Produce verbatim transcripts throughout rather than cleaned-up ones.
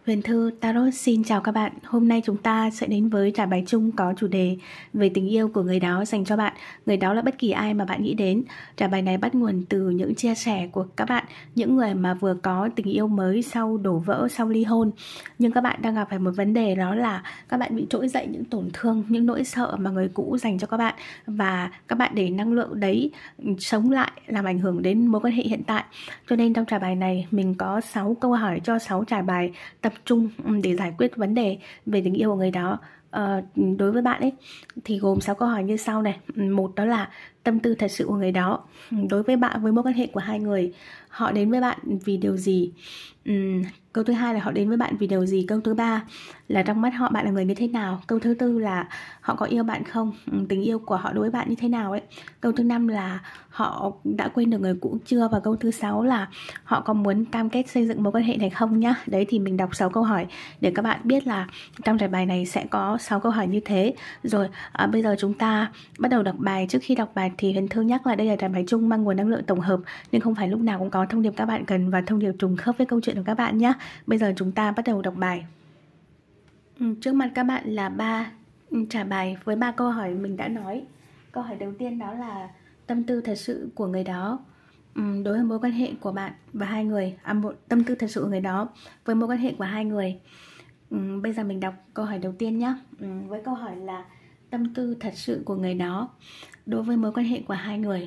Huyền Thư Tarot xin chào các bạn. Hôm nay chúng ta sẽ đến với trải bài chung có chủ đề về tình yêu của người đó dành cho bạn. Người đó là bất kỳ ai mà bạn nghĩ đến. Trải bài này bắt nguồn từ những chia sẻ của các bạn, những người mà vừa có tình yêu mới sau đổ vỡ, sau ly hôn. Nhưng các bạn đang gặp phải một vấn đề, đó là các bạn bị trỗi dậy những tổn thương, những nỗi sợ mà người cũ dành cho các bạn. Và các bạn để năng lượng đấy sống lại, làm ảnh hưởng đến mối quan hệ hiện tại. Cho nên trong trải bài này mình có sáu câu hỏi cho sáu trải bài tập trung để giải quyết vấn đề về tình yêu của người đó. Ờ, đối với bạn ấy thì gồm sáu câu hỏi như sau này. Một, đó là tâm tư thật sự của người đó. Đối với bạn, với mối quan hệ của hai người, họ đến với bạn vì điều gì? Uhm, câu thứ hai là họ đến với bạn vì điều gì? Câu thứ ba là trong mắt họ bạn là người như thế nào? Câu thứ tư là họ có yêu bạn không? Uhm, tình yêu của họ đối với bạn như thế nào ấy? Câu thứ năm là họ đã quên được người cũ chưa? Và câu thứ sáu là họ có muốn cam kết xây dựng mối quan hệ này không nhá. Đấy, thì mình đọc sáu câu hỏi để các bạn biết là trong trải bài này sẽ có sáu câu hỏi như thế. Rồi à, bây giờ chúng ta bắt đầu đọc bài. Trước khi đọc bài thì Huyền Thư nhắc là đây là trải bài chung mang nguồn năng lượng tổng hợp, nên không phải lúc nào cũng có thông điệp các bạn cần và thông điệp trùng khớp với câu chuyện của các bạn nhé. Bây giờ chúng ta bắt đầu đọc bài. Ừ, trước mặt các bạn là ba trải bài với ba câu hỏi mình đã nói. Câu hỏi đầu tiên đó là tâm tư thật sự của người đó ừ, đối với mối quan hệ của bạn và hai người. À, một tâm tư thật sự của người đó với mối quan hệ của hai người. Ừ, bây giờ mình đọc câu hỏi đầu tiên nhé. Ừ, với câu hỏi là tâm tư thật sự của người đó đối với mối quan hệ của hai người.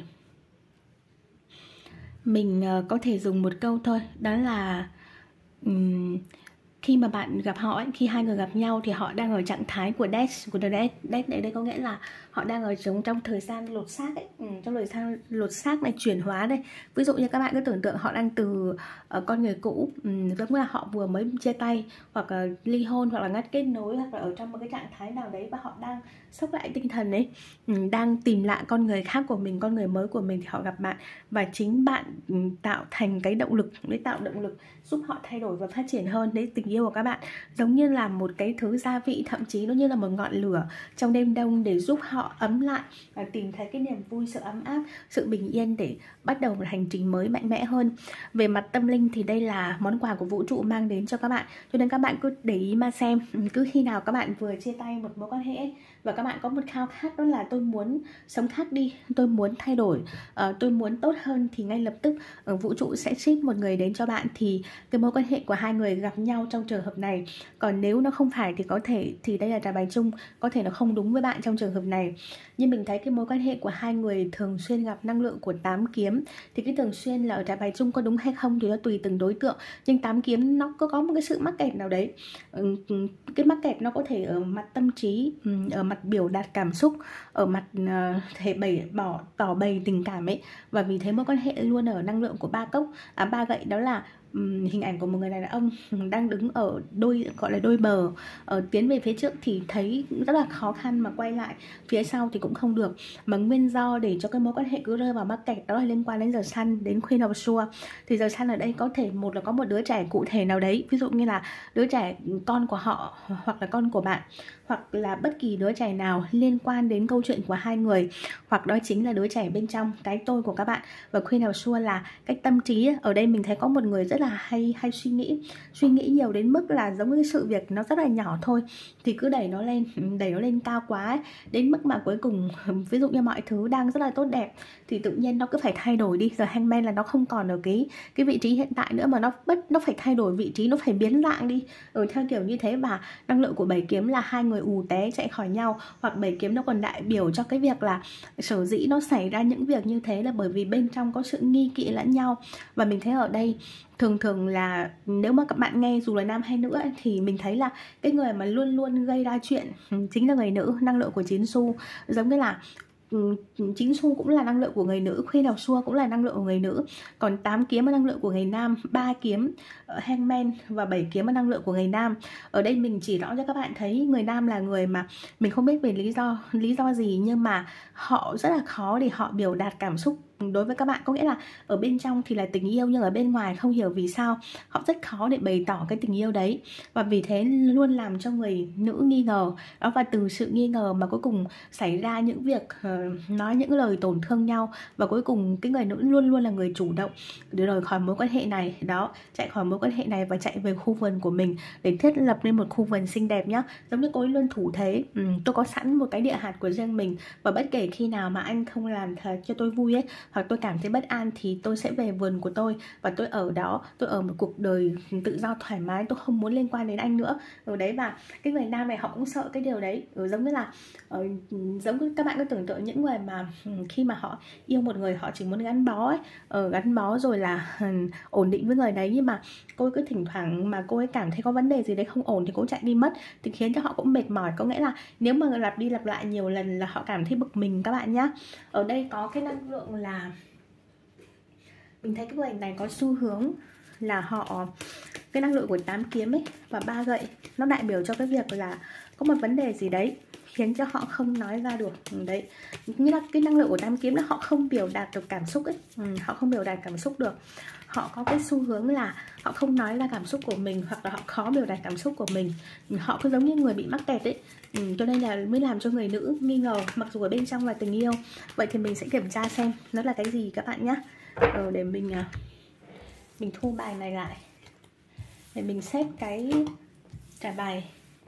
Mình uh, có thể dùng một câu thôi, đó là um, khi mà bạn gặp họ ấy, khi hai người gặp nhau thì họ đang ở trạng thái của death, của the death. Death này đây có nghĩa là họ đang ở trong, trong thời gian lột xác ấy, ừ, trong thời gian lột xác này, chuyển hóa đây. Ví dụ như các bạn cứ tưởng tượng họ đang từ uh, con người cũ, um, giống như là họ vừa mới chia tay hoặc uh, ly hôn hoặc là ngắt kết nối, hoặc là ở trong một cái trạng thái nào đấy và họ đang sốc lại tinh thần ấy, um, đang tìm lại con người khác của mình, con người mới của mình, thì họ gặp bạn và chính bạn um, tạo thành cái động lực, để tạo động lực giúp họ thay đổi và phát triển hơn. Đấy, tình yêu của các bạn giống như là một cái thứ gia vị, thậm chí nó như là một ngọn lửa trong đêm đông để giúp họ ấm lại và tìm thấy cái niềm vui, sự ấm áp, sự bình yên để bắt đầu một hành trình mới mạnh mẽ hơn. Về mặt tâm linh thì đây là món quà của vũ trụ mang đến cho các bạn, cho nên các bạn cứ để ý mà xem. Cứ khi nào các bạn vừa chia tay một mối quan hệ ấy, và các bạn có một khao khát, đó là tôi muốn sống khác đi, tôi muốn thay đổi, uh, tôi muốn tốt hơn, thì ngay lập tức uh, vũ trụ sẽ ship một người đến cho bạn, thì cái mối quan hệ của hai người gặp nhau trong trường hợp này. Còn nếu nó không phải thì có thể, thì đây là trải bài chung, có thể nó không đúng với bạn trong trường hợp này. Nhưng mình thấy cái mối quan hệ của hai người thường xuyên gặp năng lượng của tám kiếm. Thì cái thường xuyên là ở trải bài chung có đúng hay không thì nó tùy từng đối tượng, nhưng tám kiếm nó có có một cái sự mắc kẹt nào đấy. Cái mắc kẹt nó có thể ở mặt tâm trí, ở mặt biểu đạt cảm xúc, ở mặt uh, thể bày bỏ tỏ bày tình cảm ấy. Và vì thế mối quan hệ luôn ở năng lượng của ba cốc, à, ba gậy, đó là um, hình ảnh của một người đàn ông đang đứng ở đôi, gọi là đôi bờ, ở tiến về phía trước thì thấy rất là khó khăn, mà quay lại phía sau thì cũng không được. Mà nguyên do để cho cái mối quan hệ cứ rơi vào mắc kẹt đó là liên quan đến giờ sun, đến Queen of Swords. Thì giờ sun ở đây có thể một là có một đứa trẻ cụ thể nào đấy, ví dụ như là đứa trẻ con của họ hoặc là con của bạn, hoặc là bất kỳ đứa trẻ nào liên quan đến câu chuyện của hai người, hoặc đó chính là đứa trẻ bên trong cái tôi của các bạn. Và Queen of Swords là cái tâm trí. Ở đây mình thấy có một người rất là hay hay suy nghĩ suy nghĩ nhiều đến mức là giống như sự việc nó rất là nhỏ thôi thì cứ đẩy nó lên đẩy nó lên cao quá ấy, đến mức mà cuối cùng ví dụ như mọi thứ đang rất là tốt đẹp thì tự nhiên nó cứ phải thay đổi đi. Giờ Hangman là nó không còn ở cái cái vị trí hiện tại nữa, mà nó bất nó phải thay đổi vị trí, nó phải biến dạng đi ở theo kiểu như thế. Và năng lượng của bảy kiếm là hai người ù té chạy khỏi nhau, hoặc bảy kiếm nó còn đại biểu cho cái việc là sở dĩ nó xảy ra những việc như thế là bởi vì bên trong có sự nghi kỵ lẫn nhau. Và mình thấy ở đây thường thường là nếu mà các bạn nghe dù là nam hay nữ ấy, thì mình thấy là cái người mà luôn luôn gây ra chuyện chính là người nữ. Năng lượng của chín xu giống như là chín xu cũng là năng lượng của người nữ, Queen of Swords cũng là năng lượng của người nữ, còn tám kiếm là năng lượng của người nam, ba kiếm Hangman và bảy kiếm là năng lượng của người nam. Ở đây mình chỉ rõ cho các bạn thấy người nam là người mà mình không biết về lý do lý do gì, nhưng mà họ rất là khó để họ biểu đạt cảm xúc đối với các bạn. Có nghĩa là ở bên trong thì là tình yêu, nhưng ở bên ngoài không hiểu vì sao họ rất khó để bày tỏ cái tình yêu đấy, và vì thế luôn làm cho người nữ nghi ngờ đó, và từ sự nghi ngờ mà cuối cùng xảy ra những việc uh, nói những lời tổn thương nhau, và cuối cùng cái người nữ luôn luôn là người chủ động để rời khỏi mối quan hệ này đó, chạy khỏi mối quan hệ này và chạy về khu vườn của mình để thiết lập nên một khu vườn xinh đẹp nhá. Giống như cô ấy luôn thủ thế, ừ, tôi có sẵn một cái địa hạt của riêng mình, và bất kể khi nào mà anh không làm thật cho tôi vui ấy, hoặc tôi cảm thấy bất an, thì tôi sẽ về vườn của tôi và tôi ở đó, tôi ở một cuộc đời tự do thoải mái, tôi không muốn liên quan đến anh nữa. Ở đấy, và cái người nam này họ cũng sợ cái điều đấy. Ừ, giống như là uh, giống như các bạn cứ tưởng tượng những người mà um, khi mà họ yêu một người họ chỉ muốn gắn bó ấy, uh, gắn bó rồi là uh, ổn định với người đấy, nhưng mà cô ấy cứ thỉnh thoảng mà cô ấy cảm thấy có vấn đề gì đấy không ổn thì cô chạy đi mất, thì khiến cho họ cũng mệt mỏi. Có nghĩa là nếu mà lặp đi lặp lại nhiều lần là họ cảm thấy bực mình các bạn nhá. Ở đây có cái năng lượng là mình thấy cái người này có xu hướng là họ, cái năng lượng của tám kiếm ấy và ba gậy nó đại biểu cho cái việc là có một vấn đề gì đấy khiến cho họ không nói ra được. Đấy, như là cái năng lượng của tám kiếm là họ không biểu đạt được cảm xúc ấy, ừ, họ không biểu đạt cảm xúc được. Họ có cái xu hướng là họ không nói ra cảm xúc của mình, hoặc là họ khó biểu đạt cảm xúc của mình. Họ cứ giống như người bị mắc kẹt ấy, ừ, cho nên là mới làm cho người nữ nghi ngờ, mặc dù ở bên trong là tình yêu. Vậy thì mình sẽ kiểm tra xem nó là cái gì các bạn nhé. ờ, Để mình mình thu bài này lại, để mình xếp cái trả bài.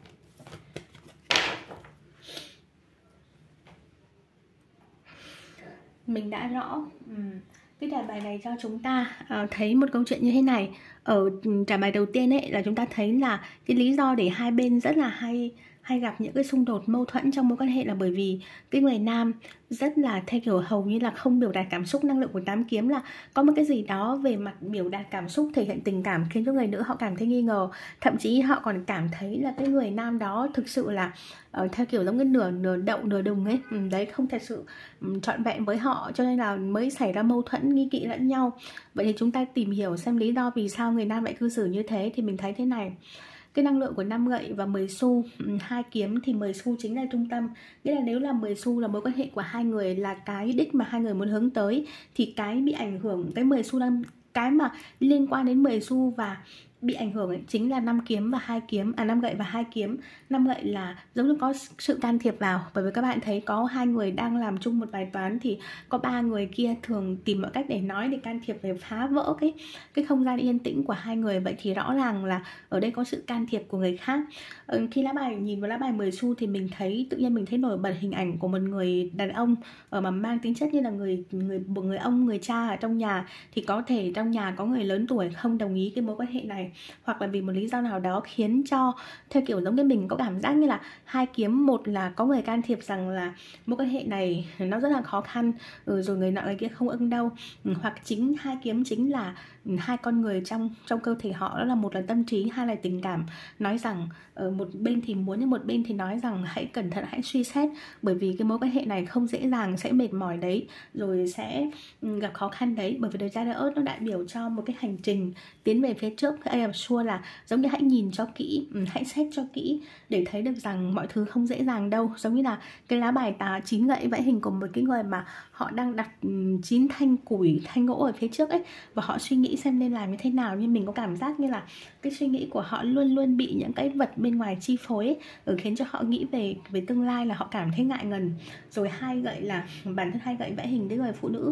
Mình đã rõ uhm, cái trả bài này cho chúng ta uh, thấy một câu chuyện như thế này. Ở trả bài đầu tiên ấy là chúng ta thấy là cái lý do để hai bên rất là hay hay gặp những cái xung đột mâu thuẫn trong mối quan hệ là bởi vì cái người nam rất là theo kiểu hầu như là không biểu đạt cảm xúc. Năng lượng của tám kiếm là có một cái gì đó về mặt biểu đạt cảm xúc, thể hiện tình cảm khiến cho người nữ họ cảm thấy nghi ngờ. Thậm chí họ còn cảm thấy là cái người nam đó thực sự là uh, theo kiểu giống như nửa nửa đậu nửa đùng ấy, ừ, đấy, không thật sự um, trọn vẹn với họ, cho nên là mới xảy ra mâu thuẫn nghi kỵ lẫn nhau. Vậy thì chúng ta tìm hiểu xem lý do vì sao người nam lại cư xử như thế, thì mình thấy thế này. Cái năng lượng của năm gậy và mười xu, hai kiếm thì mười xu chính là trung tâm. Nghĩa là nếu là mười xu là mối quan hệ của hai người, là cái đích mà hai người muốn hướng tới, thì cái bị ảnh hưởng, cái mười xu đang, cái mà liên quan đến mười xu và bị ảnh hưởng ấy, chính là năm kiếm và hai kiếm, à năm gậy và hai kiếm. Năm gậy là giống như có sự can thiệp vào, bởi vì các bạn thấy có hai người đang làm chung một bài toán thì có ba người kia thường tìm mọi cách để nói, để can thiệp, để phá vỡ cái cái không gian yên tĩnh của hai người. Vậy thì rõ ràng là ở đây có sự can thiệp của người khác. Ừ, khi lá bài nhìn vào lá bài mười xu thì mình thấy tự nhiên mình thấy nổi bật hình ảnh của một người đàn ông ở mà mang tính chất như là người người một người ông, người cha ở trong nhà. Thì có thể trong nhà có người lớn tuổi không đồng ý cái mối quan hệ này, hoặc là vì một lý do nào đó khiến cho theo kiểu giống như mình có cảm giác như là hai kiếm, một là có người can thiệp rằng là mối quan hệ này nó rất là khó khăn, ừ, rồi người nọ người kia không ưng đâu, ừ, hoặc chính hai kiếm chính là ừ, hai con người trong trong cơ thể họ, đó là một là tâm trí, hai là tình cảm, nói rằng ở một bên thì muốn nhưng một bên thì nói rằng hãy cẩn thận, hãy suy xét, bởi vì cái mối quan hệ này không dễ dàng, sẽ mệt mỏi đấy, rồi sẽ ừ, gặp khó khăn đấy. Bởi vì đời Giai Ớt nó đại biểu cho một cái hành trình tiến về phía trước. I am sure là giống như hãy nhìn cho kỹ, hãy xét cho kỹ để thấy được rằng mọi thứ không dễ dàng đâu. Giống như là cái lá bài tà chín gậy vẽ hình của một cái người mà họ đang đặt chín thanh củi, thanh gỗ ở phía trước ấy, và họ suy nghĩ xem nên làm như thế nào. Nhưng mình có cảm giác như là cái suy nghĩ của họ luôn luôn bị những cái vật bên ngoài chi phối ấy, ừ, khiến cho họ nghĩ về về tương lai là họ cảm thấy ngại ngần. Rồi hai gậy là bản thân hai gậy vẽ hình cái người phụ nữ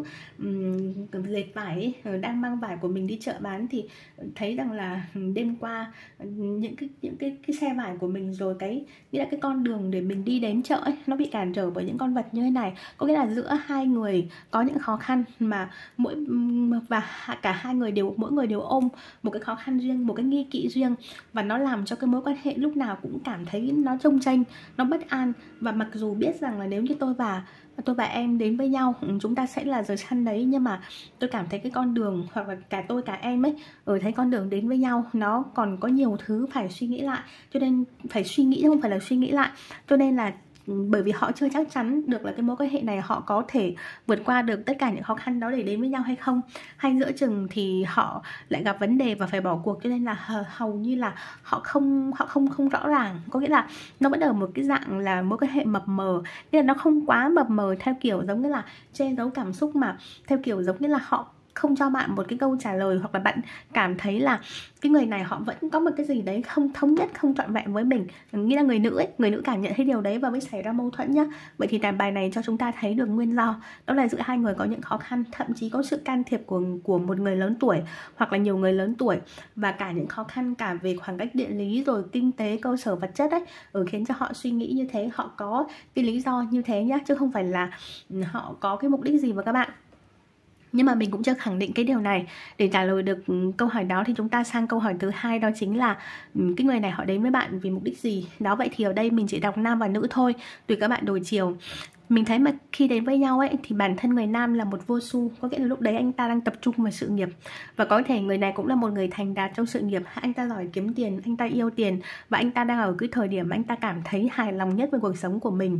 um, dệt vải ấy, đang mang vải của mình đi chợ bán, thì thấy rằng là đêm qua những cái những cái cái xe vải của mình, rồi cái nghĩa là cái con đường để mình đi đến chợ ấy, nó bị cản trở bởi những con vật như thế này. Có nghĩa là giữa hai người có những khó khăn mà mỗi và cả hai người đều mỗi người đều ôm một cái khó khăn riêng, một cái nghi kỵ riêng, và nó làm cho cái mối quan hệ lúc nào cũng cảm thấy nó chông chênh, nó bất an. Và mặc dù biết rằng là nếu như tôi và tôi và em đến với nhau, chúng ta sẽ là giờ săn đấy, nhưng mà tôi cảm thấy cái con đường, hoặc là cả tôi cả em ấy, ở thấy con đường đến với nhau nó còn có nhiều thứ phải suy nghĩ lại, cho nên phải suy nghĩ chứ không phải là suy nghĩ lại. Cho nên là bởi vì họ chưa chắc chắn được là cái mối quan hệ này họ có thể vượt qua được tất cả những khó khăn đó để đến với nhau hay không, hay giữa chừng thì họ lại gặp vấn đề và phải bỏ cuộc, cho nên là hầu như là họ không họ không không rõ ràng. Có nghĩa là nó vẫn ở một cái dạng là mối quan hệ mập mờ, nên là nó không quá mập mờ theo kiểu giống như là che giấu cảm xúc, mà theo kiểu giống như là họ không cho bạn một cái câu trả lời, hoặc là bạn cảm thấy là cái người này họ vẫn có một cái gì đấy không thống nhất, không trọn vẹn với mình. Nghĩa là người nữ ấy, người nữ cảm nhận thấy điều đấy và mới xảy ra mâu thuẫn nhá. Vậy thì bài này cho chúng ta thấy được nguyên do, đó là giữa hai người có những khó khăn, thậm chí có sự can thiệp của của một người lớn tuổi hoặc là nhiều người lớn tuổi, và cả những khó khăn cả về khoảng cách địa lý rồi kinh tế, cơ sở vật chất ấy, ở khiến cho họ suy nghĩ như thế, họ có cái lý do như thế nhá, chứ không phải là họ có cái mục đích gì với các bạn. Nhưng mà mình cũng chưa khẳng định cái điều này. Để trả lời được câu hỏi đó thì chúng ta sang câu hỏi thứ hai, đó chính là cái người này họ đến với bạn vì mục đích gì. Đó, vậy thì ở đây mình chỉ đọc nam và nữ thôi, tùy các bạn đổi chiều. Mình thấy mà khi đến với nhau ấy thì bản thân người nam là một vô su, có nghĩa là lúc đấy anh ta đang tập trung vào sự nghiệp, và có thể người này cũng là một người thành đạt trong sự nghiệp. Anh ta giỏi kiếm tiền, anh ta yêu tiền, và anh ta đang ở cái thời điểm anh ta cảm thấy hài lòng nhất với cuộc sống của mình.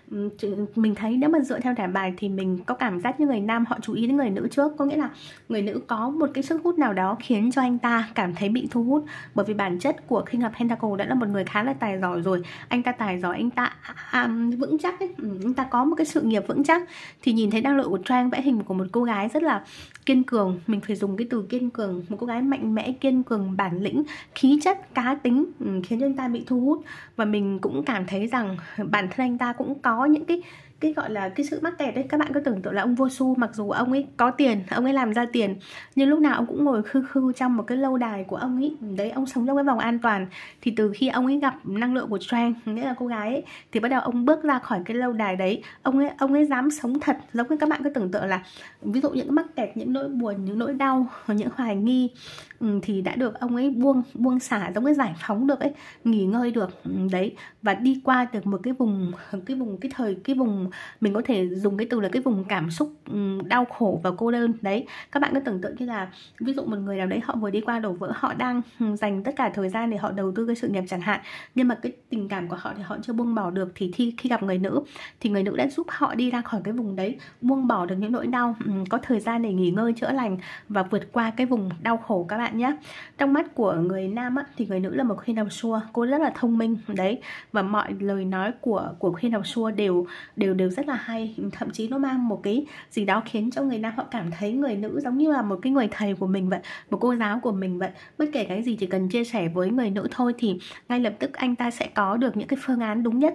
Mình thấy nếu mà dựa theo thẻ bài thì mình có cảm giác như người nam họ chú ý đến người nữ trước. Có nghĩa là người nữ có một cái sức hút nào đó khiến cho anh ta cảm thấy bị thu hút, bởi vì bản chất của King of Pentacle đã là một người khá là tài giỏi rồi. Anh ta tài giỏi, anh ta à, vững chắc ấy. Anh ta có một cái sự nghiệp vững chắc. Thì nhìn thấy năng lượng của Trang vẽ hình của một cô gái rất là kiên cường, mình phải dùng cái từ kiên cường, một cô gái mạnh mẽ, kiên cường, bản lĩnh, khí chất, cá tính, khiến cho anh ta bị thu hút. Và mình cũng cảm thấy rằng bản thân anh ta cũng có những cái cái gọi là cái sự mắc kẹt đấy. Các bạn cứ tưởng tượng là ông vô su, mặc dù ông ấy có tiền, ông ấy làm ra tiền, nhưng lúc nào ông cũng ngồi khư khư trong một cái lâu đài của ông ấy. Đấy, ông sống trong cái vòng an toàn. Thì từ khi ông ấy gặp năng lượng của Trang, nghĩa là cô gái ấy, thì bắt đầu ông bước ra khỏi cái lâu đài đấy. Ông ấy ông ấy dám sống thật, giống như các bạn cứ tưởng tượng là ví dụ những mắc kẹt, những nỗi buồn, những nỗi đau, những hoài nghi thì đã được ông ấy buông buông xả, giống cái giải phóng được ấy, nghỉ ngơi được đấy, và đi qua được một cái vùng cái vùng cái thời cái vùng mình có thể dùng cái từ là cái vùng cảm xúc đau khổ và cô đơn đấy. Các bạn cứ tưởng tượng như là ví dụ một người nào đấy họ vừa đi qua đổ vỡ, họ đang dành tất cả thời gian để họ đầu tư cái sự nghiệp chẳng hạn, nhưng mà cái tình cảm của họ thì họ chưa buông bỏ được, thì khi, khi gặp người nữ thì người nữ đã giúp họ đi ra khỏi cái vùng đấy, buông bỏ được những nỗi đau, có thời gian để nghỉ ngơi chữa lành và vượt qua cái vùng đau khổ các bạn nhé. Trong mắt của người nam á, thì người nữ là một Queen of Swords, cô rất là thông minh đấy, và mọi lời nói của của Queen of Swords đều đều đều rất là hay, thậm chí nó mang một cái gì đó khiến cho người nam họ cảm thấy người nữ giống như là một cái người thầy của mình vậy, một cô giáo của mình vậy. Bất kể cái gì chỉ cần chia sẻ với người nữ thôi thì ngay lập tức anh ta sẽ có được những cái phương án đúng nhất.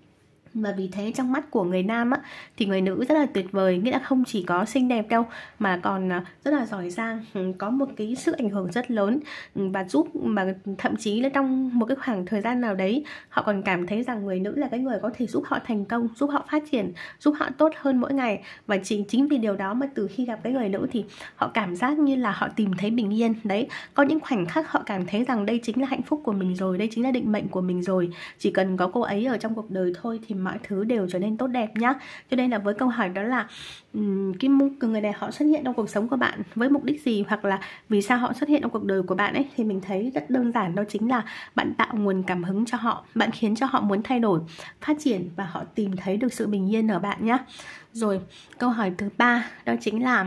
Và vì thế trong mắt của người nam á, thì người nữ rất là tuyệt vời, nghĩa là không chỉ có xinh đẹp đâu mà còn rất là giỏi giang, có một cái sức ảnh hưởng rất lớn, và giúp mà thậm chí là trong một cái khoảng thời gian nào đấy họ còn cảm thấy rằng người nữ là cái người có thể giúp họ thành công, giúp họ phát triển, giúp họ tốt hơn mỗi ngày. Và chính chính vì điều đó mà từ khi gặp cái người nữ thì họ cảm giác như là họ tìm thấy bình yên đấy. Có những khoảnh khắc họ cảm thấy rằng đây chính là hạnh phúc của mình rồi, đây chính là định mệnh của mình rồi, chỉ cần có cô ấy ở trong cuộc đời thôi thì mọi thứ đều trở nên tốt đẹp nhá. Cho nên là với câu hỏi đó là um, cái người này họ xuất hiện trong cuộc sống của bạn với mục đích gì, hoặc là vì sao họ xuất hiện trong cuộc đời của bạn ấy, thì mình thấy rất đơn giản, đó chính là bạn tạo nguồn cảm hứng cho họ, bạn khiến cho họ muốn thay đổi, phát triển, và họ tìm thấy được sự bình yên ở bạn nhá. Rồi câu hỏi thứ ba, đó chính là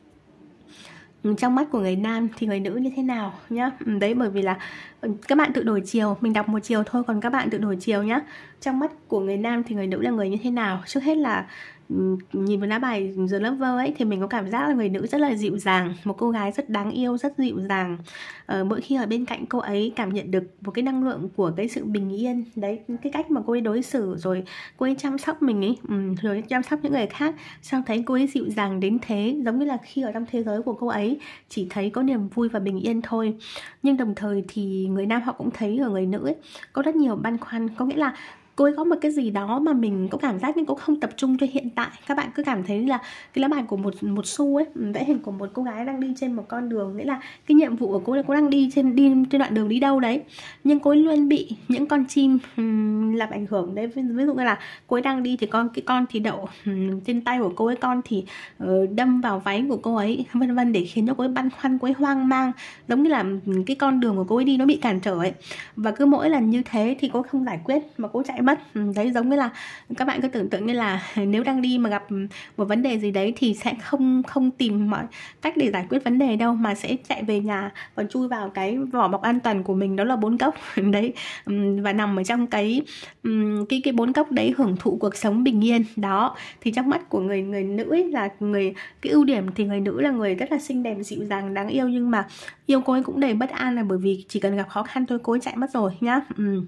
trong mắt của người nam thì người nữ như thế nào nhá. Đấy, bởi vì là các bạn tự đổi chiều, mình đọc một chiều thôi, còn các bạn tự đổi chiều nhá. Trong mắt của người nam thì người nữ là người như thế nào? Trước hết là nhìn vào lá bài The Lover ấy thì mình có cảm giác là người nữ rất là dịu dàng, một cô gái rất đáng yêu, rất dịu dàng. Ờ, mỗi khi ở bên cạnh cô ấy cảm nhận được một cái năng lượng của cái sự bình yên đấy, cái cách mà cô ấy đối xử, rồi cô ấy chăm sóc mình ấy, ừ, rồi chăm sóc những người khác, sao thấy cô ấy dịu dàng đến thế, giống như là khi ở trong thế giới của cô ấy chỉ thấy có niềm vui và bình yên thôi. Nhưng đồng thời thì người nam họ cũng thấy ở người nữ ấy có rất nhiều băn khoăn, có nghĩa là cô ấy có một cái gì đó mà mình có cảm giác nhưng cũng không tập trung cho hiện tại. Các bạn cứ cảm thấy là cái lá bài của một một xu ấy, vẽ hình của một cô gái đang đi trên một con đường, nghĩa là cái nhiệm vụ của cô là cô đang đi trên đi trên đoạn đường đi đâu đấy, nhưng cô ấy luôn bị những con chim um, làm ảnh hưởng đấy. Ví dụ như là cô ấy đang đi thì con cái con thì đậu um, trên tay của cô ấy, con thì uh, đâm vào váy của cô ấy, vân vân, để khiến cho cô ấy băn khoăn, cô ấy hoang mang, giống như là cái con đường của cô ấy đi nó bị cản trở ấy. Và cứ mỗi lần như thế thì cô không giải quyết mà cô chạy mất mất. Đấy, giống như là các bạn cứ tưởng tượng như là nếu đang đi mà gặp một vấn đề gì đấy thì sẽ không không tìm mọi cách để giải quyết vấn đề đâu, mà sẽ chạy về nhà và chui vào cái vỏ bọc an toàn của mình, đó là bốn cốc đấy, và nằm ở trong cái cái cái bốn cốc đấy, hưởng thụ cuộc sống bình yên. Đó, thì trong mắt của người người nữ ấy là người, cái ưu điểm thì người nữ là người rất là xinh đẹp, dịu dàng, đáng yêu, nhưng mà yêu cô ấy cũng đầy bất an, là bởi vì chỉ cần gặp khó khăn thôi cô ấy chạy mất rồi nhá. Ừ.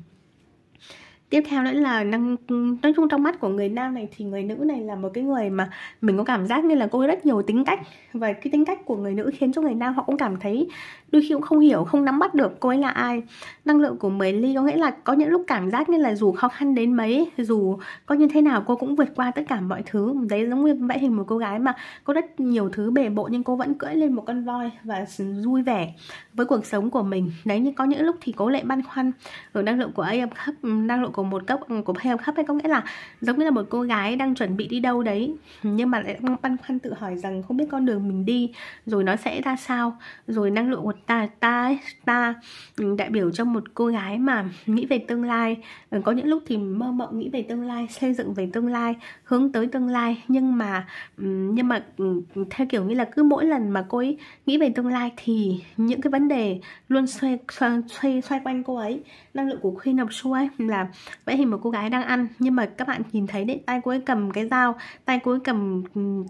Tiếp theo nữa là năng, nói chung trong mắt của người nam này thì người nữ này là một cái người mà mình có cảm giác như là cô ấy rất nhiều tính cách, và cái tính cách của người nữ khiến cho người nam họ cũng cảm thấy đôi khi cũng không hiểu, không nắm bắt được cô ấy là ai. Năng lượng của mười ly có nghĩa là có những lúc cảm giác như là dù khó khăn đến mấy, dù có như thế nào cô cũng vượt qua tất cả mọi thứ. Đấy, giống như vẽ hình một cô gái mà có rất nhiều thứ bề bộn nhưng cô vẫn cưỡi lên một con voi và vui vẻ với cuộc sống của mình. Đấy, nhưng có những lúc thì cô lại băn khoăn. Ở năng lượng của a em Cup, năng lượng của một cốc của a em Cup ấy có nghĩa là giống như là một cô gái đang chuẩn bị đi đâu đấy, nhưng mà lại đang băn khoăn tự hỏi rằng không biết con đường mình đi rồi nó sẽ ra sao. Rồi năng lượng của ta ta ta đại biểu cho một cô gái mà nghĩ về tương lai, có những lúc thì mơ mộng nghĩ về tương lai, xây dựng về tương lai, hướng tới tương lai, nhưng mà nhưng mà theo kiểu như là cứ mỗi lần mà cô ấy nghĩ về tương lai thì những cái vấn đề luôn xoay xoay xoay, xoay quanh cô ấy. Năng lượng của Queen of Swords là vẽ hình một cô gái đang ăn, nhưng mà các bạn nhìn thấy đấy, tay cô ấy cầm cái dao, tay cô ấy cầm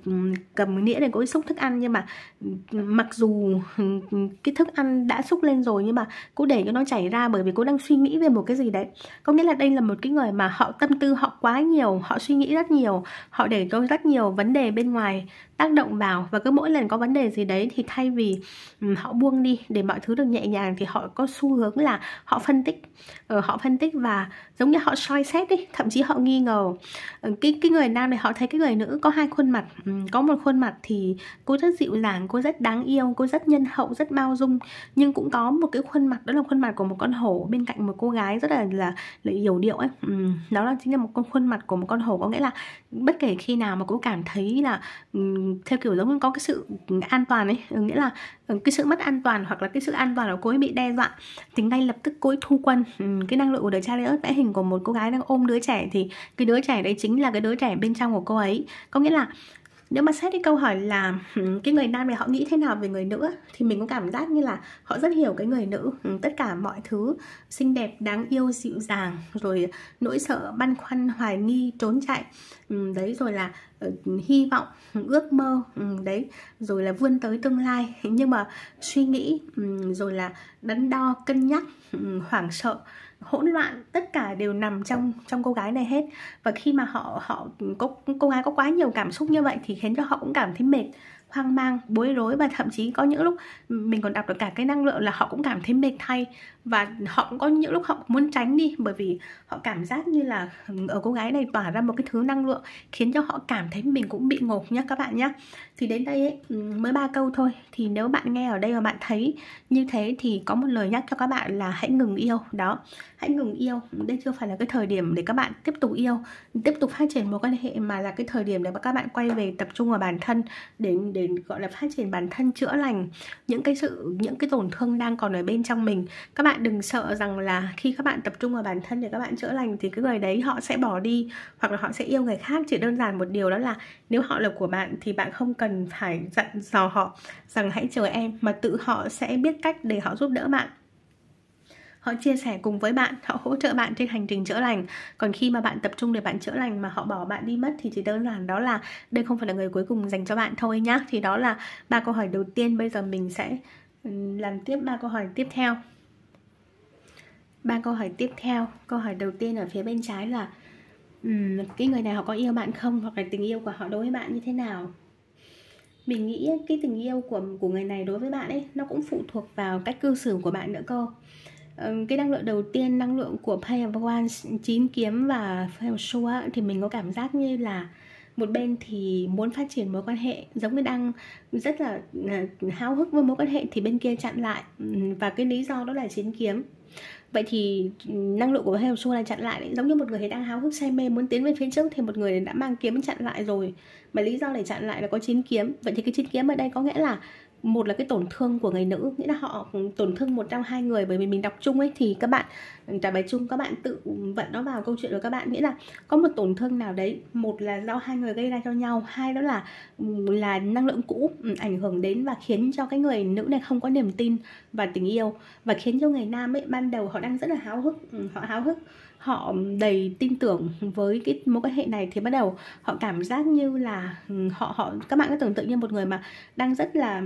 cầm nĩa để cô ấy xúc thức ăn, nhưng mà mặc dù cái thức ăn đã xúc lên rồi nhưng mà cô để cho nó chảy ra, bởi vì cô đang suy nghĩ về một cái gì đấy. Có nghĩa là đây là một cái người mà họ tâm tư họ quá nhiều, họ suy nghĩ rất nhiều, họ để cho rất nhiều vấn đề bên ngoài tác động vào, và cứ mỗi lần có vấn đề gì đấy thì thay vì um, họ buông đi để mọi thứ được nhẹ nhàng thì họ có xu hướng là họ phân tích, ờ, họ phân tích và giống như họ soi xét đi, thậm chí họ nghi ngờ. Cái cái người nam này họ thấy cái người nữ có hai khuôn mặt, um, có một khuôn mặt thì cô rất dịu dàng, cô rất đáng yêu, cô rất nhân hậu, rất bao dung, nhưng cũng có một cái khuôn mặt đó là khuôn mặt của một con hổ bên cạnh một cô gái rất là là, là yểu điệu ấy. Um, đó là chính là một con khuôn mặt của một con hổ, có nghĩa là bất kể khi nào mà cô cảm thấy là um, theo kiểu giống như có cái sự an toàn ấy, nghĩa là cái sự mất an toàn hoặc là cái sự an toàn của cô ấy bị đe dọa thì ngay lập tức cô ấy thu quân. Cái năng lượng của The Chariot vẽ hình của một cô gái đang ôm đứa trẻ thì cái đứa trẻ đấy chính là cái đứa trẻ bên trong của cô ấy. Có nghĩa là nếu mà xét cái câu hỏi là cái người nam này họ nghĩ thế nào về người nữ thì mình có cảm giác như là họ rất hiểu cái người nữ, tất cả mọi thứ xinh đẹp, đáng yêu, dịu dàng, rồi nỗi sợ, băn khoăn, hoài nghi, trốn chạy, đấy, rồi là uh, hy vọng, ước mơ, đấy, rồi là vươn tới tương lai, nhưng mà suy nghĩ, rồi là đắn đo, cân nhắc, hoảng sợ, hỗn loạn, tất cả đều nằm trong trong cô gái này hết. Và khi mà họ họ có cô gái có quá nhiều cảm xúc như vậy thì khiến cho họ cũng cảm thấy mệt, hoang mang, bối rối, và thậm chí có những lúc mình còn đọc được cả cái năng lượng là họ cũng cảm thấy mệt thay, và họ cũng có những lúc họ muốn tránh đi, bởi vì họ cảm giác như là ở cô gái này tỏa ra một cái thứ năng lượng khiến cho họ cảm thấy mình cũng bị ngộp nhá các bạn nhé. Thì đến đây ấy, mới ba câu thôi, thì nếu bạn nghe ở đây mà bạn thấy như thế thì có một lời nhắc cho các bạn là hãy ngừng yêu. Đó, hãy ngừng yêu. Đây chưa phải là cái thời điểm để các bạn tiếp tục yêu, tiếp tục phát triển mối quan hệ, mà là cái thời điểm để các bạn quay về tập trung vào bản thân, để để gọi là phát triển bản thân, chữa lành những cái sự những cái tổn thương đang còn ở bên trong mình. Các bạn đừng sợ rằng là khi các bạn tập trung vào bản thân để các bạn chữa lành thì cái người đấy họ sẽ bỏ đi hoặc là họ sẽ yêu người khác. Chỉ đơn giản một điều đó là nếu họ là của bạn thì bạn không cần phải dặn dò họ rằng hãy chờ em, mà tự họ sẽ biết cách để họ giúp đỡ bạn. Họ chia sẻ cùng với bạn, họ hỗ trợ bạn trên hành trình chữa lành. Còn khi mà bạn tập trung để bạn chữa lành mà họ bỏ bạn đi mất thì chỉ đơn giản đó là đây không phải là người cuối cùng dành cho bạn thôi nhá. Thì đó là ba câu hỏi đầu tiên. Bây giờ mình sẽ làm tiếp ba câu hỏi tiếp theo. Ba câu hỏi tiếp theo. Câu hỏi đầu tiên ở phía bên trái là um, cái người này họ có yêu bạn không, hoặc là tình yêu của họ đối với bạn như thế nào. Mình nghĩ cái tình yêu của của người này đối với bạn ấy nó cũng phụ thuộc vào cách cư xử của bạn nữa cơ. Cái năng lượng đầu tiên, năng lượng của Page of Wands, chín kiếm và Page of Swords, thì mình có cảm giác như là một bên thì muốn phát triển mối quan hệ, giống như đang rất là háo hức với mối quan hệ, thì bên kia chặn lại, và cái lý do đó là chín kiếm. Vậy thì năng lượng của Page of Swords là chặn lại đấy. Giống như một người đang háo hức say mê muốn tiến về phía trước thì một người đã mang kiếm chặn lại rồi, mà lý do để chặn lại là có chín kiếm. Vậy thì cái chín kiếm ở đây có nghĩa là một là cái tổn thương của người nữ, nghĩa là họ tổn thương một trong hai người. Bởi vì mình đọc chung ấy thì các bạn trả bài chung các bạn tự vận nó vào câu chuyện của các bạn. Nghĩa là có một tổn thương nào đấy, một là do hai người gây ra cho nhau, hai đó là là năng lượng cũ ảnh hưởng đến và khiến cho cái người nữ này không có niềm tin và tình yêu, và khiến cho người nam ấy ban đầu họ đang rất là háo hức, họ háo hức họ đầy tin tưởng với cái mối quan hệ này, thì bắt đầu họ cảm giác như là họ họ các bạn cứ tưởng tượng như một người mà đang rất là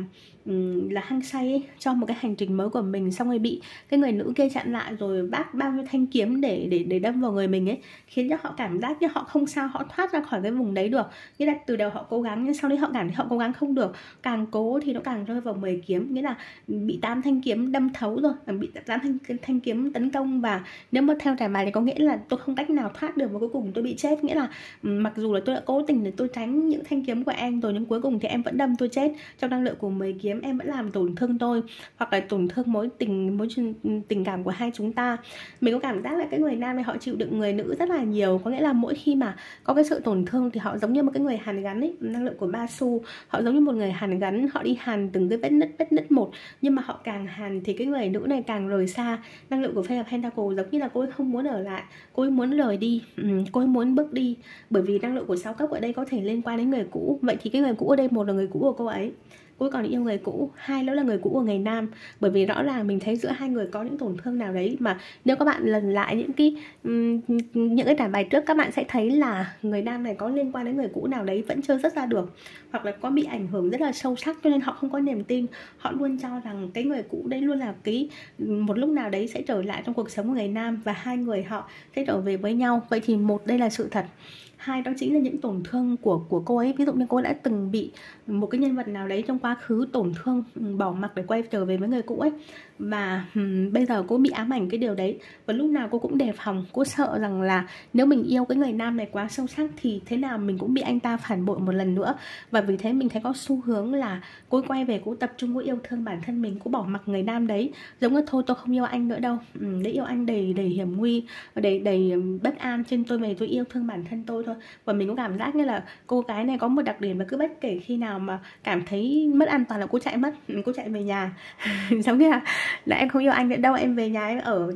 là hăng say ấy, cho một cái hành trình mới của mình, xong rồi bị cái người nữ kia chặn lại rồi vác bao nhiêu thanh kiếm để để để đâm vào người mình ấy, khiến cho họ cảm giác như họ không sao họ thoát ra khỏi cái vùng đấy được. Nghĩa là từ đầu họ cố gắng nhưng sau đấy họ cảm thấy họ cố gắng không được, càng cố thì nó càng rơi vào mười kiếm, nghĩa là bị tám thanh kiếm đâm thấu rồi, bị tám thanh thanh kiếm tấn công, và nếu mà theo trải bài thì có nghĩa là tôi không cách nào thoát được và cuối cùng tôi bị chết. Nghĩa là mặc dù là tôi đã cố tình để tôi tránh những thanh kiếm của em rồi, nhưng cuối cùng thì em vẫn đâm tôi chết. Trong năng lượng của mười kiếm em vẫn làm tổn thương tôi, hoặc là tổn thương mối tình mối tình cảm của hai chúng ta. Mình có cảm giác là cái người nam này họ chịu đựng người nữ rất là nhiều, có nghĩa là mỗi khi mà có cái sự tổn thương thì họ giống như một cái người hàn gắn ấy, năng lượng của ba xu, họ giống như một người hàn gắn, họ đi hàn từng cái vết nứt vết nứt một, nhưng mà họ càng hàn thì cái người nữ này càng rời xa. Năng lượng của Page of Pentacles giống như là cô ấy không muốn ở lại, cô ấy muốn rời đi, cô ấy muốn bước đi, bởi vì năng lượng của sáu cấp ở đây có thể liên quan đến người cũ. Vậy thì cái người cũ ở đây, một là người cũ của cô ấy, cô ấy còn yêu người cũ, hai đó là người cũ của người nam, bởi vì rõ ràng mình thấy giữa hai người có những tổn thương nào đấy mà nếu các bạn lần lại những cái những cái trải bài trước, các bạn sẽ thấy là người nam này có liên quan đến người cũ nào đấy vẫn chưa dứt ra được, hoặc là có bị ảnh hưởng rất là sâu sắc, cho nên họ không có niềm tin. Họ luôn cho rằng cái người cũ đấy luôn là cái một lúc nào đấy sẽ trở lại trong cuộc sống của người nam, và hai người họ sẽ trở về với nhau. Vậy thì một, đây là sự thật, hai đó chính là những tổn thương của của cô ấy. Ví dụ như cô ấy đã từng bị một cái nhân vật nào đấy trong quá khứ tổn thương, bỏ mặc để quay trở về với người cũ ấy, và um, bây giờ cô bị ám ảnh cái điều đấy, và lúc nào cô cũng đề phòng. Cô sợ rằng là nếu mình yêu cái người nam này quá sâu sắc thì thế nào mình cũng bị anh ta phản bội một lần nữa, và vì thế mình thấy có xu hướng là cô quay về, cô tập trung, cô yêu thương bản thân mình, cô bỏ mặc người nam đấy, giống như thôi tôi không yêu anh nữa đâu, um, để yêu anh đầy đầy hiểm nguy, đầy đầy bất an, trên tôi về tôi yêu thương bản thân tôi thôi. Và mình có cảm giác như là cô gái này có một đặc điểm là cứ bất kể khi nào mà cảm thấy mất an toàn là cô chạy mất, cô chạy về nhà giống như là, là em không yêu anh nữa đâu, em về nhà em ở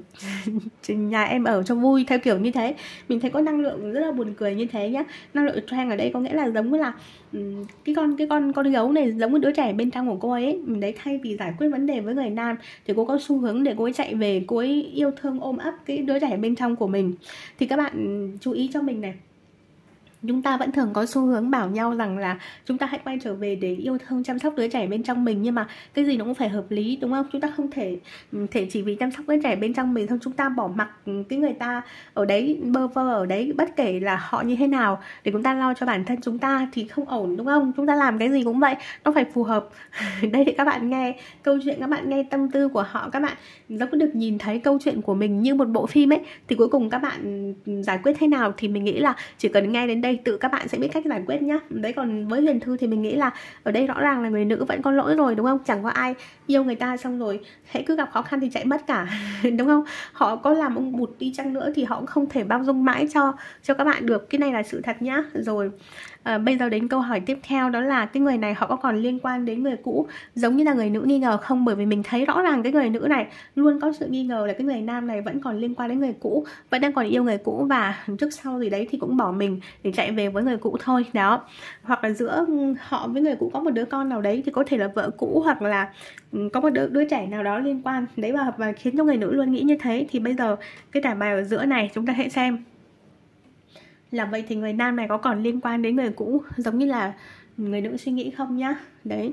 nhà em ở cho vui, theo kiểu như thế. Mình thấy có năng lượng rất là buồn cười như thế nhá. Năng lượng Strength ở đây có nghĩa là giống như là cái con cái con con gấu này giống như đứa trẻ bên trong của cô ấy, ấy. Mình đấy, thay vì giải quyết vấn đề với người nam thì cô có xu hướng để cô ấy chạy về, cô ấy yêu thương ôm ấp cái đứa trẻ bên trong của mình. Thì các bạn chú ý cho mình này, chúng ta vẫn thường có xu hướng bảo nhau rằng là chúng ta hãy quay trở về để yêu thương chăm sóc đứa trẻ bên trong mình, nhưng mà cái gì nó cũng phải hợp lý, đúng không? Chúng ta không thể thể chỉ vì chăm sóc đứa trẻ bên trong mình thôi chúng ta bỏ mặc cái người ta ở đấy, bơ vơ ở đấy, bất kể là họ như thế nào, để chúng ta lo cho bản thân chúng ta thì không ổn, đúng không? Chúng ta làm cái gì cũng vậy, nó phải phù hợp. Đây thì các bạn nghe câu chuyện, các bạn nghe tâm tư của họ, các bạn giống được nhìn thấy câu chuyện của mình như một bộ phim ấy, thì cuối cùng các bạn giải quyết thế nào thì mình nghĩ là chỉ cần nghe đến đây tự các bạn sẽ biết cách giải quyết nhá. Đấy, còn với Huyền Thư thì mình nghĩ là ở đây rõ ràng là người nữ vẫn có lỗi rồi, đúng không? Chẳng có ai yêu người ta xong rồi hễ cứ gặp khó khăn thì chạy mất cả đúng không? Họ có làm ông bụt đi chăng nữa thì họ cũng không thể bao dung mãi cho cho các bạn được. Cái này là sự thật nhá. Rồi à, bây giờ đến câu hỏi tiếp theo, đó là cái người này họ có còn liên quan đến người cũ giống như là người nữ nghi ngờ không? Bởi vì mình thấy rõ ràng cái người nữ này luôn có sự nghi ngờ là cái người nam này vẫn còn liên quan đến người cũ, vẫn đang còn yêu người cũ, và trước sau gì đấy thì cũng bỏ mình để chạy về với người cũ thôi. Đó, hoặc là giữa họ với người cũ có một đứa con nào đấy, thì có thể là vợ cũ, hoặc là có một đứa, đứa trẻ nào đó liên quan đấy, và, và khiến cho người nữ luôn nghĩ như thế. Thì bây giờ cái trải bài ở giữa này chúng ta hãy xem là vậy thì người nam này có còn liên quan đến người cũ giống như là người nữ suy nghĩ không nhá. Đấy,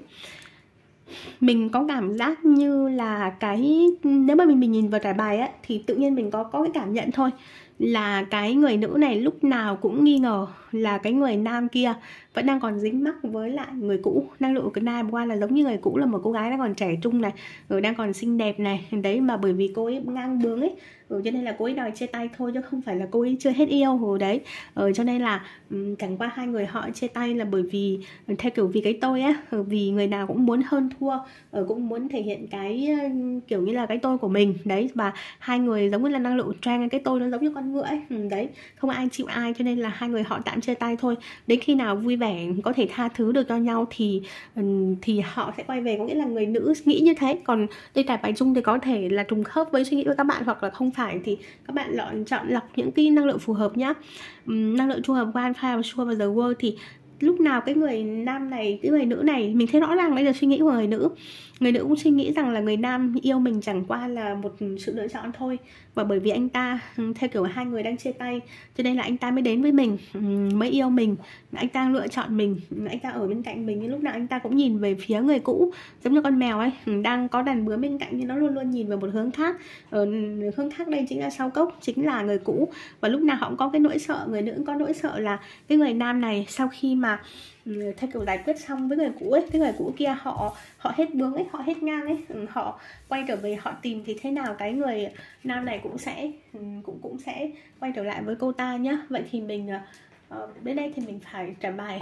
mình có cảm giác như là cái, nếu mà mình, mình nhìn vào trải bài á, thì tự nhiên mình có có cái cảm nhận thôi, là cái người nữ này lúc nào cũng nghi ngờ là cái người nam kia vẫn đang còn dính mắc với lại người cũ. Năng lượng của cái nam qua là giống như người cũ là một cô gái đang còn trẻ trung này, rồi đang còn xinh đẹp này, đấy, mà bởi vì cô ấy ngang bướng ấy, ừ, cho nên là cô ấy đòi chia tay thôi, chứ không phải là cô ấy chưa hết yêu rồi đấy. ừ, cho nên là um, chẳng qua hai người họ chia tay là bởi vì theo kiểu vì cái tôi á, vì người nào cũng muốn hơn thua, cũng muốn thể hiện cái kiểu như là cái tôi của mình đấy, và hai người giống như là năng lượng Strength, cái tôi nó giống như con nhau nữa ấy. Ừ, đấy, không ai chịu ai, cho nên là hai người họ tạm chia tay thôi. Đến khi nào vui vẻ có thể tha thứ được cho nhau thì thì họ sẽ quay về, có nghĩa là người nữ nghĩ như thế. Còn đây trải bài chung thì có thể là trùng khớp với suy nghĩ của các bạn, hoặc là không phải, thì các bạn chọn chọn lọc những cái năng lượng phù hợp nhá. um, Năng lượng trung hợp Wildfire, Sure và The World thì lúc nào cái người nam này, cái người nữ này, mình thấy rõ ràng đây là suy nghĩ của người nữ. Người nữ cũng suy nghĩ rằng là người nam yêu mình chẳng qua là một sự lựa chọn thôi. Và bởi vì anh ta, theo kiểu hai người đang chia tay, cho nên là anh ta mới đến với mình, mới yêu mình. Anh ta lựa chọn mình, anh ta ở bên cạnh mình, nhưng lúc nào anh ta cũng nhìn về phía người cũ. Giống như con mèo ấy, đang có đàn bướm bên cạnh nhưng nó luôn luôn nhìn về một hướng khác. Ở hướng khác đây chính là sau cốc, chính là người cũ. Và lúc nào họ cũng có cái nỗi sợ, người nữ cũng có nỗi sợ là cái người nam này sau khi mà theo kiểu giải quyết xong với người cũ ấy, cái người cũ kia họ họ hết bướng ấy, họ hết ngang ấy, họ quay trở về họ tìm, thì thế nào cái người nam này cũng sẽ cũng cũng sẽ quay trở lại với cô ta nhá. Vậy thì mình uh, đến đây thì mình phải trả bài,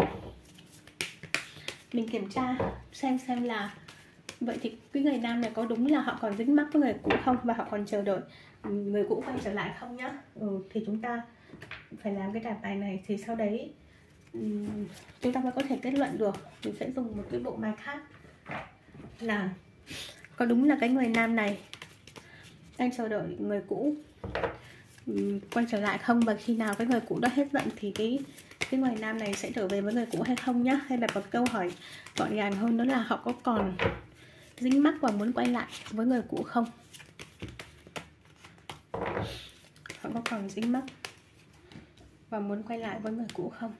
mình kiểm tra xem xem là vậy thì cái người nam này có đúng là họ còn dính mắc với người cũ không, và họ còn chờ đợi người cũ quay trở lại không nhá. Ừ, thì chúng ta phải làm cái trả bài này, thì sau đấy um, chúng ta mới có thể kết luận được. Mình sẽ dùng một cái bộ bài khác là có đúng là cái người nam này đang chờ đợi người cũ um, quay trở lại không, và khi nào cái người cũ đó hết giận thì cái cái người nam này sẽ trở về với người cũ hay không nhá. Hay là một câu hỏi gọn gàng hơn, đó là họ có còn dính mắc và muốn quay lại với người cũ không. Họ có còn dính mắc và muốn quay lại với người cũ không.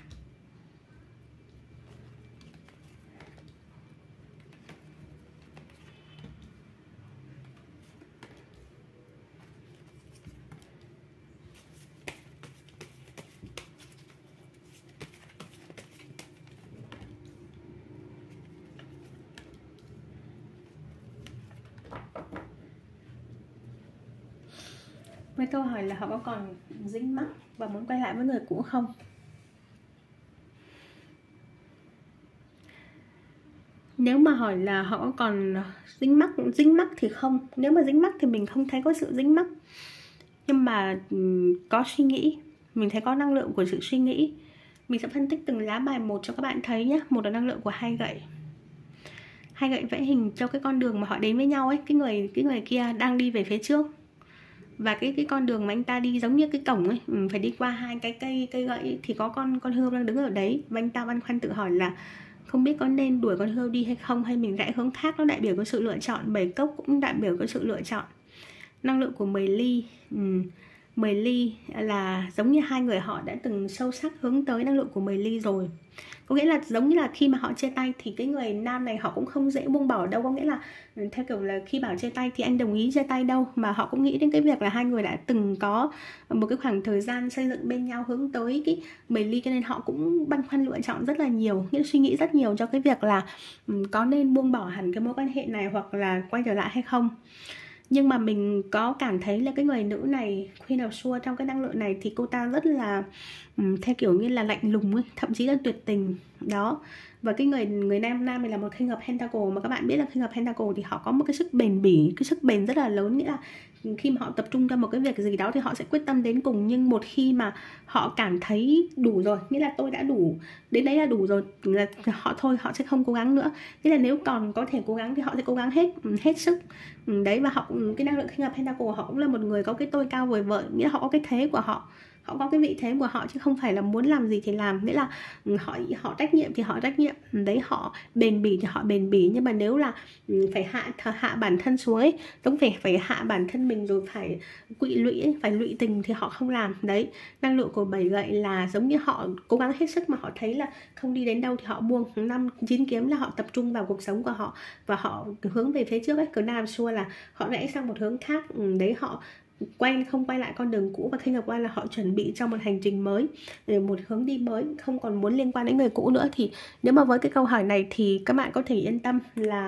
Với câu hỏi là họ có còn dính mắc và muốn quay lại với người cũ không. Nếu mà hỏi là họ có còn dính mắc, dính mắc thì không. Nếu mà dính mắc thì mình không thấy có sự dính mắc, nhưng mà có suy nghĩ, mình thấy có năng lượng của sự suy nghĩ. Mình sẽ phân tích từng lá bài một cho các bạn thấy nhé. Một là năng lượng của hai gậy. Hai gậy vẽ hình cho cái con đường mà họ đến với nhau ấy. Cái người cái người kia đang đi về phía trước, và cái cái con đường mà anh ta đi giống như cái cổng ấy, ừ, phải đi qua hai cái cây cây gậy ấy, thì có con con hươu đang đứng ở đấy, và anh ta băn khoăn tự hỏi là không biết có nên đuổi con hươu đi hay không, hay mình rẽ hướng khác. Nó đại biểu có sự lựa chọn. Bảy cốc cũng đại biểu có sự lựa chọn. Năng lượng của mười ly, ừ, mười ly là giống như hai người họ đã từng sâu sắc hướng tới năng lượng của mười ly rồi. Có nghĩa là giống như là khi mà họ chia tay thì cái người nam này họ cũng không dễ buông bỏ đâu. Có nghĩa là theo kiểu là khi bảo chia tay thì anh đồng ý chia tay đâu, mà họ cũng nghĩ đến cái việc là hai người đã từng có một cái khoảng thời gian xây dựng bên nhau hướng tới cái mười ly, cho nên họ cũng băn khoăn lựa chọn rất là nhiều, nghĩa là suy nghĩ rất nhiều cho cái việc là có nên buông bỏ hẳn cái mối quan hệ này hoặc là quay trở lại hay không. Nhưng mà mình có cảm thấy là cái người nữ này, Queen of Swords, trong cái năng lượng này thì cô ta rất là um, theo kiểu như là lạnh lùng ấy, thậm chí là tuyệt tình đó. Và cái người người nam nam này là một King of Pentacle, mà các bạn biết là King of Pentacle thì họ có một cái sức bền bỉ, cái sức bền rất là lớn. Nghĩa là khi mà họ tập trung cho một cái việc gì đó thì họ sẽ quyết tâm đến cùng. Nhưng một khi mà họ cảm thấy đủ rồi, nghĩa là tôi đã đủ, đến đấy là đủ rồi, là họ thôi, họ sẽ không cố gắng nữa. Nghĩa là nếu còn có thể cố gắng thì họ sẽ cố gắng hết hết sức đấy. Và họ, cái năng lượng King of Pentacle, họ cũng là một người có cái tôi cao vời vợi, nghĩa là họ có cái thế của họ, họ có cái vị thế của họ, chứ không phải là muốn làm gì thì làm. Nghĩa là họ họ trách nhiệm thì họ trách nhiệm đấy, họ bền bỉ thì họ bền bỉ. Nhưng mà nếu là phải hạ hạ bản thân xuống ấy, giống phải phải hạ bản thân mình rồi phải quỵ lụy ấy, phải lụy tình thì họ không làm đấy. Năng lượng của bảy gậy là giống như họ cố gắng hết sức mà họ thấy là không đi đến đâu thì họ buông. Năm chín kiếm là họ tập trung vào cuộc sống của họ và họ hướng về phía trước ấy. Còn Nam Sure là họ rẽ sang một hướng khác đấy, họ quay không quay lại con đường cũ. Và khi gặp qua là họ chuẩn bị cho một hành trình mới, một hướng đi mới, không còn muốn liên quan đến người cũ nữa. Thì nếu mà với cái câu hỏi này thì các bạn có thể yên tâm là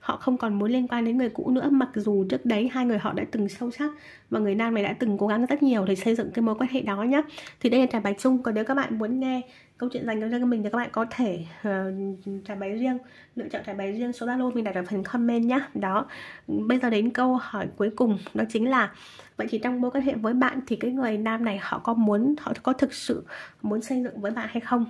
họ không còn muốn liên quan đến người cũ nữa, mặc dù trước đấy hai người họ đã từng sâu sắc và người nam này đã từng cố gắng rất nhiều để xây dựng cái mối quan hệ đó nhá. Thì đây là trải bài chung, còn nếu các bạn muốn nghe câu chuyện dành cho mình thì các bạn có thể uh, trải bài riêng, lựa chọn trải bài riêng, số Zalo mình đặt ở phần comment nhá. Đó, bây giờ đến câu hỏi cuối cùng, đó chính là vậy thì trong mối quan hệ với bạn thì cái người nam này họ có muốn, họ có thực sự muốn xây dựng với bạn hay không?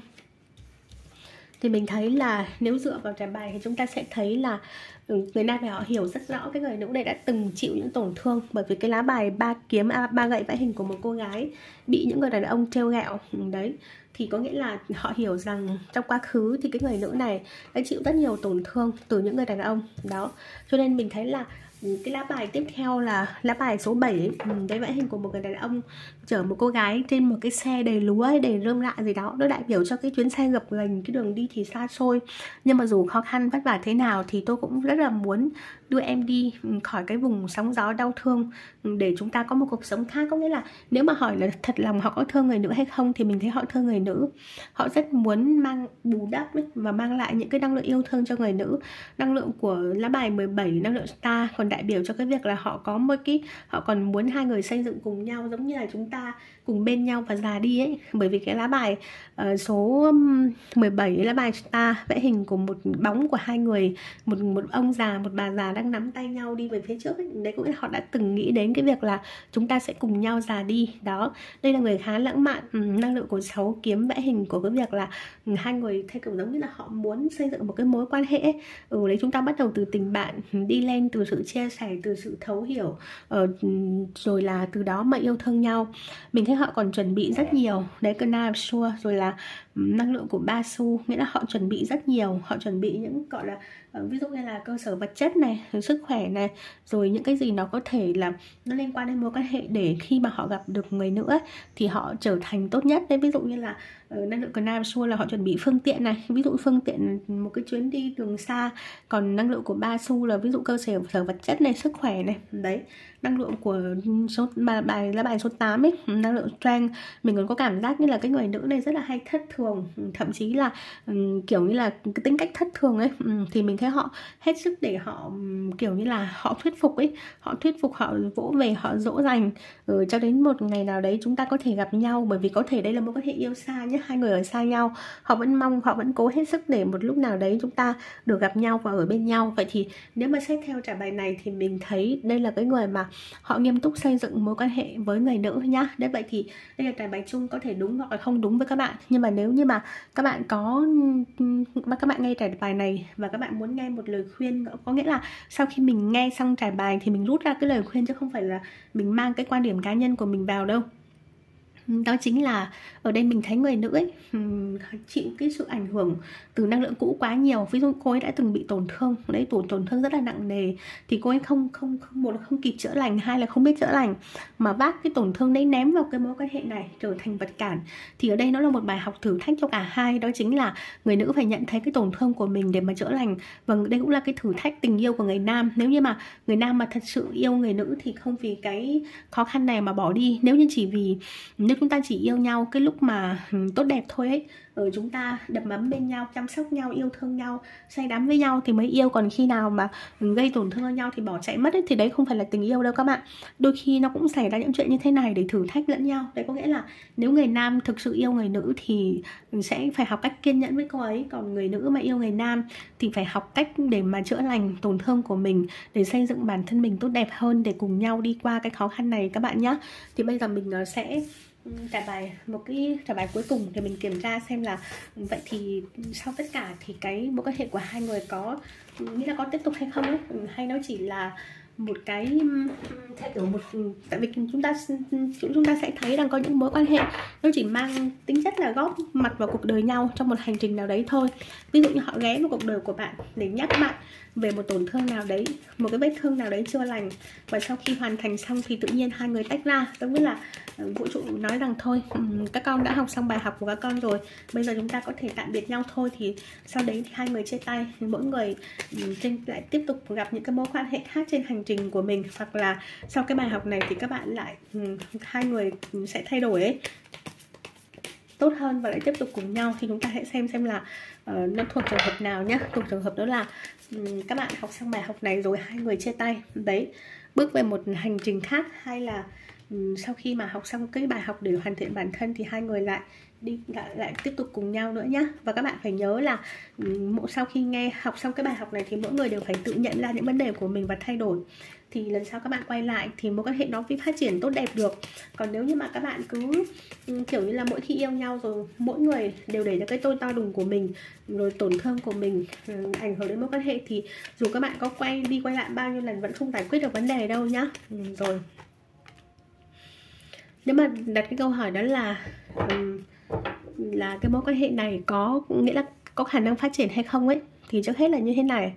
Thì mình thấy là nếu dựa vào trải bài thì chúng ta sẽ thấy là người nam này họ hiểu rất rõ cái người nữ này đã từng chịu những tổn thương, bởi vì cái lá bài ba kiếm, à, ba gậy vẽ hình của một cô gái bị những người đàn ông trêu ghẹo đấy, thì có nghĩa là họ hiểu rằng trong quá khứ thì cái người nữ này đã chịu rất nhiều tổn thương từ những người đàn ông đó. Cho nên mình thấy là cái lá bài tiếp theo là lá bài số bảy ấy, đấy vẽ hình của một người đàn ông chở một cô gái trên một cái xe đầy lúa hay đầy rơm rạ gì đó. Nó đại biểu cho cái chuyến xe gập ghềnh, cái đường đi thì xa xôi, nhưng mà dù khó khăn vất vả thế nào thì tôi cũng rất là muốn đưa em đi khỏi cái vùng sóng gió đau thương để chúng ta có một cuộc sống khác. Có nghĩa là nếu mà hỏi là thật lòng họ có thương người nữ hay không thì mình thấy họ thương người nữ. Họ rất muốn mang bù đắp ấy, và mang lại những cái năng lượng yêu thương cho người nữ. Năng lượng của lá bài mười bảy, năng lượng star, còn đại biểu cho cái việc là họ có một cái, họ còn muốn hai người xây dựng cùng nhau, giống như là chúng ta cùng bên nhau và già đi ấy. Bởi vì cái lá bài uh, số mười bảy, lá bài star vẽ hình của một bóng của hai người, một một ông già, một bà già đang nắm tay nhau đi về phía trước ấy. Đấy cũng là họ đã từng nghĩ đến cái việc là chúng ta sẽ cùng nhau già đi đó. Đây là người khá lãng mạn. Ừ, năng lượng của sáu kiếm vẽ hình của cái việc là hai người theo kiểu giống như là họ muốn xây dựng một cái mối quan hệ ấy. Ừ, đấy, chúng ta bắt đầu từ tình bạn đi lên, từ sự chia sẻ, từ sự thấu hiểu, ờ, rồi là từ đó mà yêu thương nhau. Mình thấy họ còn chuẩn bị rất nhiều đấy, cái Knife Sword, rồi là năng lượng của ba xu, nghĩa là họ chuẩn bị rất nhiều. Họ chuẩn bị những gọi là uh, ví dụ như là cơ sở vật chất này, rồi sức khỏe này, rồi những cái gì nó có thể là nó liên quan đến mối quan hệ, để khi mà họ gặp được người nữa thì họ trở thành tốt nhất đấy. Ví dụ như là uh, năng lượng của Knife Sword là họ chuẩn bị phương tiện này, ví dụ phương tiện một cái chuyến đi đường xa. Còn năng lượng của ba xu là ví dụ cơ sở, sở vật chất này, sức khỏe này đấy. Năng lượng của số bài, bài lá bài số tám ấy, năng lượng strength, mình còn có cảm giác như là cái người nữ này rất là hay thất thường, thậm chí là um, kiểu như là cái tính cách thất thường ấy. Um, thì mình thấy họ hết sức để họ um, kiểu như là họ thuyết phục ấy, họ thuyết phục, họ vỗ về, họ dỗ dành, ừ, cho đến một ngày nào đấy chúng ta có thể gặp nhau. Bởi vì có thể đây là một quan hệ yêu xa nhé, hai người ở xa nhau, họ vẫn mong, họ vẫn cố hết sức để một lúc nào đấy chúng ta được gặp nhau và ở bên nhau. Vậy thì nếu mà xét theo trả bài này thì mình thấy đây là cái người mà họ nghiêm túc xây dựng mối quan hệ với người nữ nhá. Đấy, vậy thì đây là trải bài chung, có thể đúng hoặc là không đúng với các bạn. Nhưng mà nếu như mà các bạn có các bạn nghe trải bài này và các bạn muốn nghe một lời khuyên, có nghĩa là sau khi mình nghe xong trải bài thì mình rút ra cái lời khuyên, chứ không phải là mình mang cái quan điểm cá nhân của mình vào đâu. Đó chính là ở đây mình thấy người nữ ấy chịu cái sự ảnh hưởng từ năng lượng cũ quá nhiều. Ví dụ cô ấy đã từng bị tổn thương đấy, tổn tổn thương rất là nặng nề, thì cô ấy không không không một là không kịp chữa lành, hai là không biết chữa lành, mà vác cái tổn thương đấy ném vào cái mối quan hệ này, trở thành vật cản. Thì ở đây nó là một bài học thử thách cho cả hai, đó chính là người nữ phải nhận thấy cái tổn thương của mình để mà chữa lành. Và đây cũng là cái thử thách tình yêu của người nam. Nếu như mà người nam mà thật sự yêu người nữ thì không vì cái khó khăn này mà bỏ đi. Nếu như chỉ vì nếu chúng ta chỉ yêu nhau cái lúc mà tốt đẹp thôi ấy, ở chúng ta đầm ấm bên nhau, chăm sóc nhau, yêu thương nhau, say đắm với nhau thì mới yêu. Còn khi nào mà gây tổn thương cho nhau thì bỏ chạy mất ấy, thì đấy không phải là tình yêu đâu các bạn. Đôi khi nó cũng xảy ra những chuyện như thế này để thử thách lẫn nhau. Đấy có nghĩa là nếu người nam thực sự yêu người nữ thì sẽ phải học cách kiên nhẫn với cô ấy. Còn người nữ mà yêu người nam thì phải học cách để mà chữa lành tổn thương của mình, để xây dựng bản thân mình tốt đẹp hơn, để cùng nhau đi qua cái khó khăn này các bạn nhé. Thì bây giờ mình sẽ trả bài một cái trả bài cuối cùng để mình kiểm tra xem là vậy thì sau tất cả thì cái mối quan hệ của hai người có nghĩa là có tiếp tục hay không ấy, hay nó chỉ là một cái theo kiểu một, tại vì chúng ta chúng ta sẽ thấy rằng có những mối quan hệ nó chỉ mang tính chất là góp mặt vào cuộc đời nhau trong một hành trình nào đấy thôi. Ví dụ như họ ghé vào cuộc đời của bạn để nhắc bạn về một tổn thương nào đấy, một cái vết thương nào đấy chưa lành, và sau khi hoàn thành xong thì tự nhiên hai người tách ra. Giống như là vũ trụ nói rằng thôi, các con đã học xong bài học của các con rồi, bây giờ chúng ta có thể tạm biệt nhau thôi. Thì sau đấy thì hai người chia tay, mỗi người trên lại tiếp tục gặp những cái mối quan hệ khác trên hành trình của mình. Hoặc là sau cái bài học này thì các bạn lại hai người sẽ thay đổi ấy, tốt hơn và lại tiếp tục cùng nhau. Thì chúng ta hãy xem xem là uh, nó thuộc trường hợp nào nhá. Thuộc trường hợp đó là um, các bạn học xong bài học này rồi hai người chia tay đấy, bước về một hành trình khác, hay là um, sau khi mà học xong cái bài học để hoàn thiện bản thân thì hai người lại đi lại lại tiếp tục cùng nhau nữa nhá. Và các bạn phải nhớ là um, sau khi nghe học xong cái bài học này thì mỗi người đều phải tự nhận ra những vấn đề của mình và thay đổi, thì lần sau các bạn quay lại thì mối quan hệ nó mới phát triển tốt đẹp được. Còn nếu như mà các bạn cứ kiểu như là mỗi khi yêu nhau rồi mỗi người đều để cho cái tôi to đùng của mình, rồi tổn thương của mình ảnh hưởng đến mối quan hệ, thì dù các bạn có quay đi quay lại bao nhiêu lần vẫn không giải quyết được vấn đề đâu nhá. Rồi, nếu mà đặt cái câu hỏi đó là là cái mối quan hệ này có nghĩa là có khả năng phát triển hay không ấy, thì trước hết là như thế này.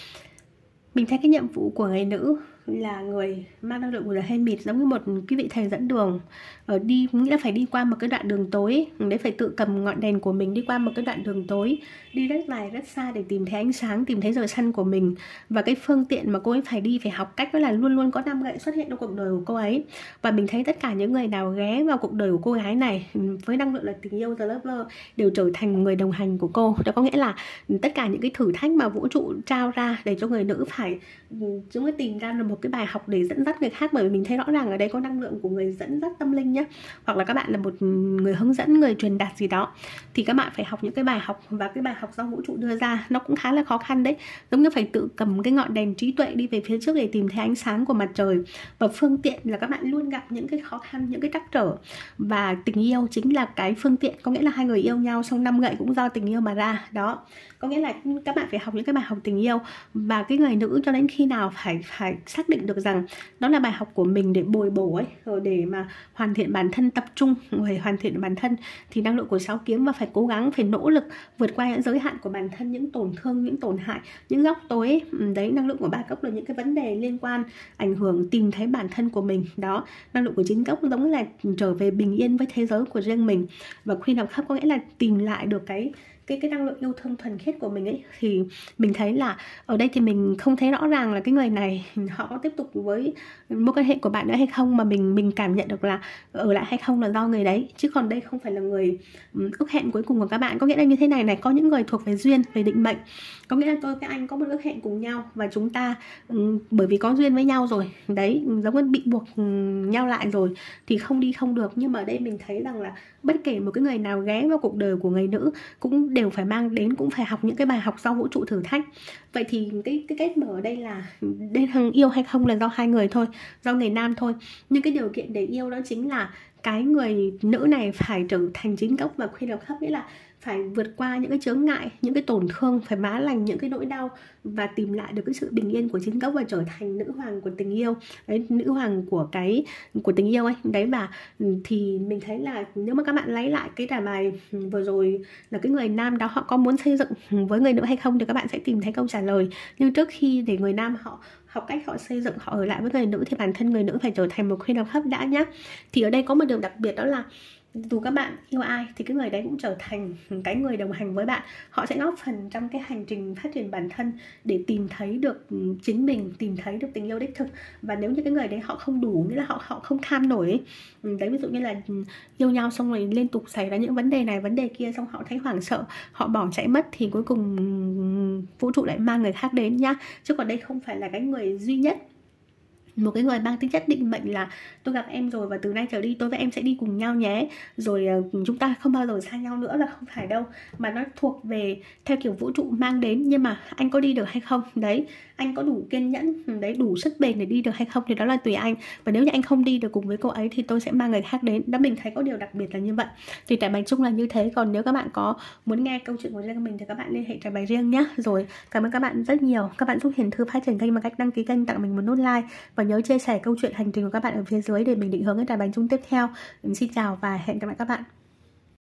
Mình thấy cái nhiệm vụ của người nữ là người mang năng lượng của là hay mịt, giống như một cái vị thầy dẫn đường ở đi, nghĩa là phải đi qua một cái đoạn đường tối đấy, phải tự cầm ngọn đèn của mình đi qua một cái đoạn đường tối, đi rất dài rất xa để tìm thấy ánh sáng, tìm thấy giờ sân của mình. Và cái phương tiện mà cô ấy phải đi, phải học cách đó là luôn luôn có năm gậy xuất hiện trong cuộc đời của cô ấy. Và mình thấy tất cả những người nào ghé vào cuộc đời của cô gái này với năng lượng là tình yêu, The Lover, đều trở thành người đồng hành của cô. Đó có nghĩa là tất cả những cái thử thách mà vũ trụ trao ra để cho người nữ phải chúng mới tìm ra được một cái bài học để dẫn dắt người khác. Bởi vì mình thấy rõ ràng ở đây có năng lượng của người dẫn dắt tâm linh nhé, hoặc là các bạn là một người hướng dẫn, người truyền đạt gì đó, thì các bạn phải học những cái bài học. Và cái bài học do vũ trụ đưa ra nó cũng khá là khó khăn đấy, giống như phải tự cầm cái ngọn đèn trí tuệ đi về phía trước để tìm thấy ánh sáng của mặt trời. Và phương tiện là các bạn luôn gặp những cái khó khăn, những cái trắc trở, và tình yêu chính là cái phương tiện. Có nghĩa là hai người yêu nhau xong năm gậy cũng do tình yêu mà ra đó. Có nghĩa là các bạn phải học những cái bài học tình yêu, và cái người nữ cho đến khi nào phải phải xác định được rằng đó là bài học của mình để bồi bổ ấy, rồi để mà hoàn thiện bản thân, tập trung để hoàn thiện bản thân, thì năng lượng của sáu kiếm và phải cố gắng, phải nỗ lực vượt qua những giới hạn của bản thân, những tổn thương, những tổn hại, những góc tối ấy. Đấy, năng lượng của ba cốc là những cái vấn đề liên quan ảnh hưởng tìm thấy bản thân của mình đó. Năng lượng của chín cốc giống là trở về bình yên với thế giới của riêng mình, và Queen of Cups có nghĩa là tìm lại được cái cái cái năng lượng yêu thương thuần khiết của mình ấy. Thì mình thấy là ở đây thì mình không thấy rõ ràng là cái người này họ có tiếp tục với mối quan hệ của bạn nữa hay không, mà mình mình cảm nhận được là ở lại hay không là do người đấy, chứ còn đây không phải là người ước hẹn cuối cùng của các bạn. Có nghĩa là như thế này này, có những người thuộc về duyên, về định mệnh, có nghĩa là tôi với anh có một ước hẹn cùng nhau, và chúng ta bởi vì có duyên với nhau rồi đấy, giống như bị buộc nhau lại rồi thì không đi không được. Nhưng mà ở đây mình thấy rằng là bất kể một cái người nào ghé vào cuộc đời của người nữ cũng đều phải mang đến, cũng phải học những cái bài học do vũ trụ thử thách. Vậy thì cái cái kết mở ở đây là đến thằng yêu hay không là do hai người thôi, do người nam thôi. Nhưng cái điều kiện để yêu đó chính là cái người nữ này phải trở thành chính cốc và Queen of Cups, nghĩa là phải vượt qua những cái chướng ngại, những cái tổn thương, phải vá lành những cái nỗi đau và tìm lại được cái sự bình yên của chính cốc và trở thành nữ hoàng của tình yêu đấy, nữ hoàng của cái của tình yêu ấy đấy. Và thì mình thấy là nếu mà các bạn lấy lại cái trả bài vừa rồi là cái người nam đó họ có muốn xây dựng với người nữ hay không, thì các bạn sẽ tìm thấy câu trả lời. Nhưng trước khi để người nam họ học cách họ xây dựng, họ ở lại với người nữ thì bản thân người nữ phải trở thành một Queen of Cups đã nhá. Thì ở đây có một điều đặc biệt, đó là dù các bạn yêu ai thì cái người đấy cũng trở thành cái người đồng hành với bạn. Họ sẽ góp phần trong cái hành trình phát triển bản thân để tìm thấy được chính mình, tìm thấy được tình yêu đích thực. Và nếu như cái người đấy họ không đủ, nghĩa là họ họ không kham nổi ấy. Đấy, ví dụ như là yêu nhau xong rồi liên tục xảy ra những vấn đề này vấn đề kia, xong họ thấy hoảng sợ, họ bỏ chạy mất, thì cuối cùng vũ trụ lại mang người khác đến nhá. Chứ còn đây không phải là cái người duy nhất, một cái người mang tính chất định mệnh là tôi gặp em rồi và từ nay trở đi tôi với em sẽ đi cùng nhau nhé, rồi chúng ta không bao giờ xa nhau nữa, là không phải đâu. Mà nó thuộc về theo kiểu vũ trụ mang đến, nhưng mà anh có đi được hay không đấy, anh có đủ kiên nhẫn đấy, đủ sức bền để đi được hay không thì đó là tùy anh. Và nếu như anh không đi được cùng với cô ấy thì tôi sẽ mang người khác đến. Đó, mình thấy có điều đặc biệt là như vậy. Thì trải bài chung là như thế. Còn nếu các bạn có muốn nghe câu chuyện của riêng mình thì các bạn liên hệ trải bài riêng nhé. Rồi, cảm ơn các bạn rất nhiều. Các bạn giúp Hiền Thư phát triển kênh bằng cách đăng ký kênh, tặng mình một nút like và nhớ chia sẻ câu chuyện hành trình của các bạn ở phía dưới để mình định hướng cái trải bài chung tiếp theo. Mình xin chào và hẹn gặp lại các bạn.